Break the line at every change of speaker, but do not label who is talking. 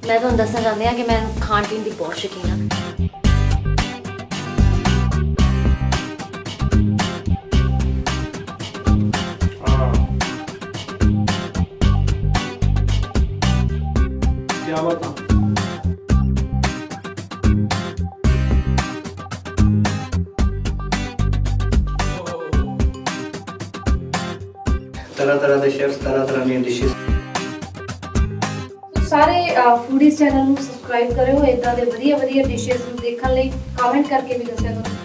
मैं तुहानूं दसना चाहती हाँ कि मैं खाण पीण की बहुत शौकीन हाँ।
क्या बता तरह तरह के शेफ्स तरह तरह दी डिशेस।
सारे फूडीज चैनल ਨੂੰ ਸਬਸਕ੍ਰਾਈਬ करो इदा दे वधिया वधिया डिशेस ਨੂੰ देखਣ ਲਈ कमेंट करके भी दस्या करो।